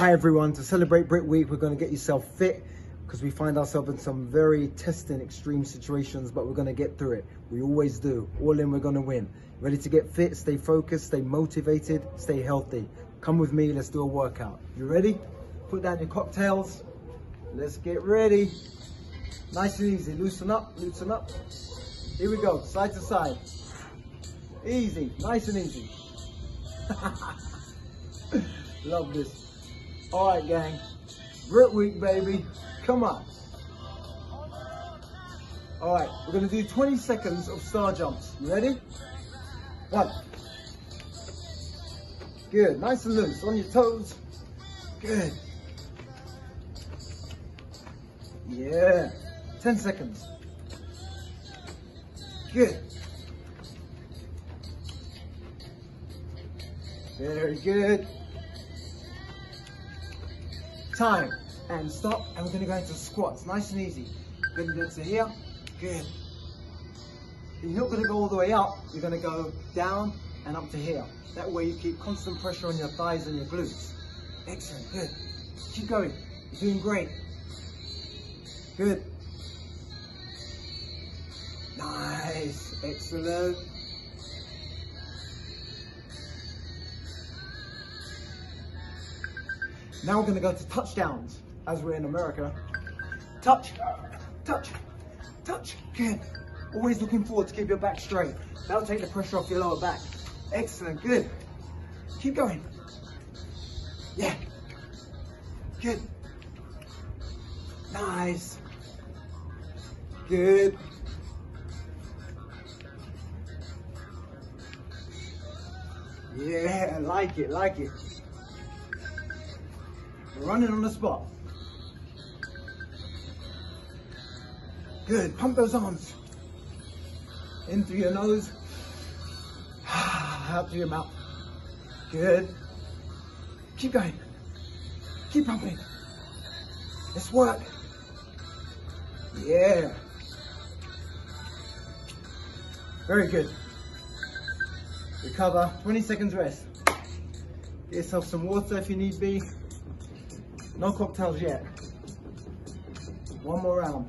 Hi everyone, to celebrate Brit Week, we're going to get yourself fit because we find ourselves in some very testing, extreme situations, but we're going to get through it. We always do. All in, we're going to win. Ready to get fit, stay focused, stay motivated, stay healthy. Come with me, let's do a workout. You ready? Put down your cocktails. Let's get ready. Nice and easy. Loosen up, loosen up. Here we go, side to side. Easy, nice and easy. Love this. All right, gang. Brit Week, baby. Come on. All right, we're gonna do 20 seconds of star jumps. You ready? 1. Good, nice and loose, on your toes. Good. Yeah, 10 seconds. Good. Very good. Time. And stop, and we're gonna go into squats, nice and easy. We're gonna do it to here, good. You're not gonna go all the way up, you're gonna go down and up to here. That way you keep constant pressure on your thighs and your glutes. Excellent, good. Keep going, you're doing great. Good. Nice, excellent. Now we're gonna go to touchdowns, as we're in America. Touch, touch, touch, good. Always looking forward to keep your back straight. That'll take the pressure off your lower back. Excellent, good. Keep going. Yeah, good. Nice. Good. Yeah, like it, like it. Running on the spot. Good, pump those arms. In through your nose, out through your mouth. Good. Keep going. Keep pumping. Let's work. Yeah. Very good. Recover, 20 seconds rest. Get yourself some water if you need be. No cocktails yet. One more round.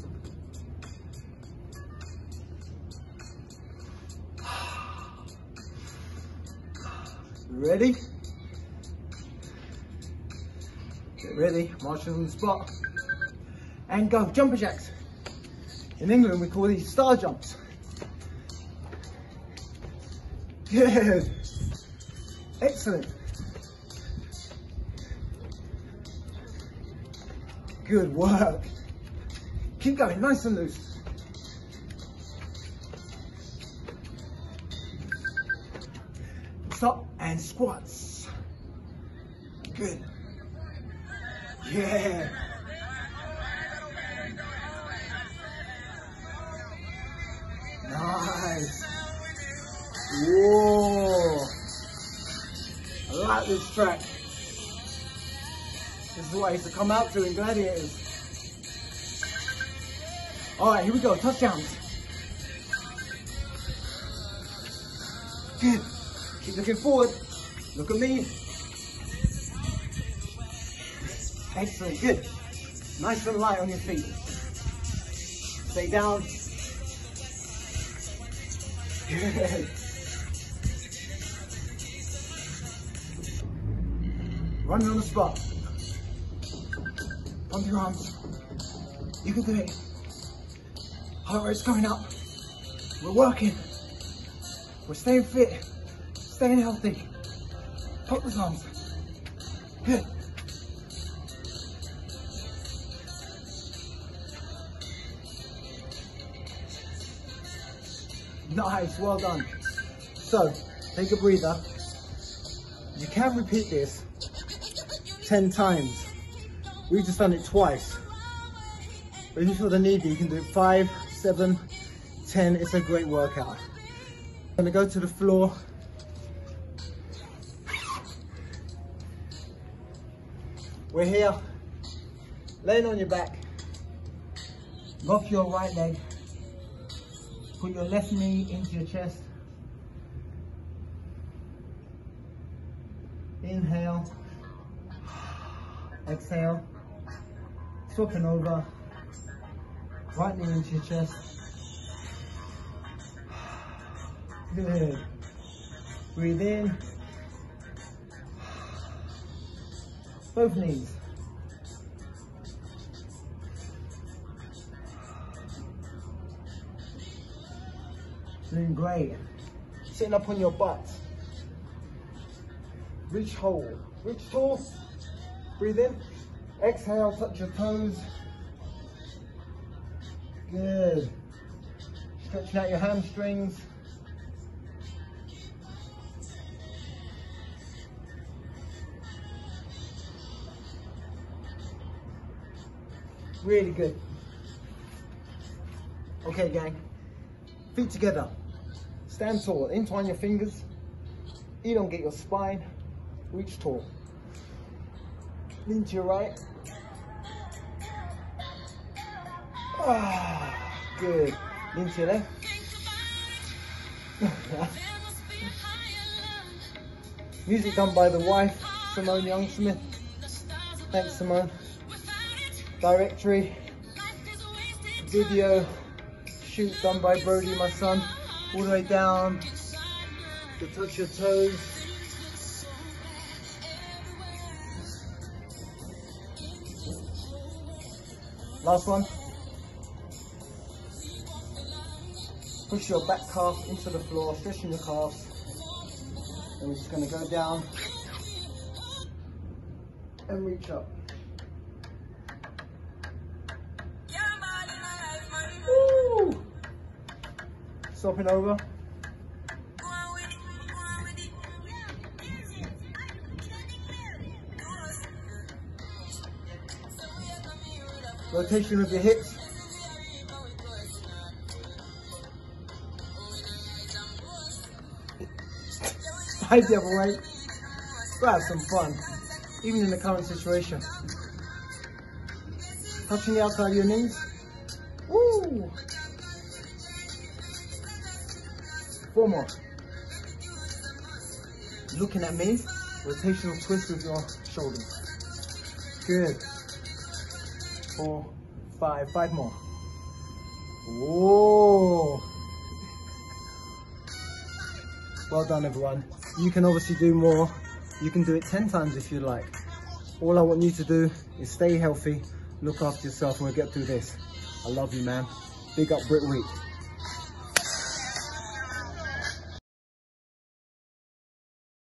Ready? Get ready, marching on the spot. And go, jumper jacks. In England we call these star jumps. Good. Excellent. Good work. Keep going, nice and loose. Stop and squats. Good. Yeah. Nice. Whoa. I like this track. This is what I used to come out to in Gladiators. All right, here we go, touchdowns. Good. Keep looking forward. Look at me. Excellent, good. Nice and light on your feet. Stay down. Good. Running on the spot. Pump your arms. You can do it. Heart rate's going up. We're working. We're staying fit. Staying healthy. Pump those arms. Good. Nice, well done. So, take a breather. You can repeat this 10 times. We've just done it twice. But if you feel the need, you can do it 5, 7, 10. It's a great workout. I'm gonna go to the floor. We're here, laying on your back. Lock your right leg. Put your left knee into your chest. Inhale. Exhale. Swapping over. Right knee into your chest. Good. Breathe in. Both knees. Doing great. Sitting up on your butt. Reach whole. Reach tall. Breathe in. Exhale, touch your toes. Good. Stretching out your hamstrings. Really good. Okay, gang. Feet together. Stand tall. Entwine your fingers. Elongate your spine. Reach tall. Lean to your right. Ah, good. Lean to your left. Music done by the wife, Rhino Smith. Thanks, Simone. Directory, video, shoot done by Brody, my son. All the way down to touch your toes. Last one. Push your back calf into the floor, stretching your calves. And we're just going to go down and reach up. Woo! Swapping over. Rotation of your hips. Side the other way. Let's have some fun, even in the current situation. Touching the outside of your knees. Woo! 4 more. Looking at me. Rotational twist with your shoulders. Good. 4, 5 more. Whoa! Well done, everyone. You can obviously do more. You can do it 10 times if you like. All I want you to do is stay healthy, look after yourself, and we'll get through this. I love you, man. Big up Brit Week.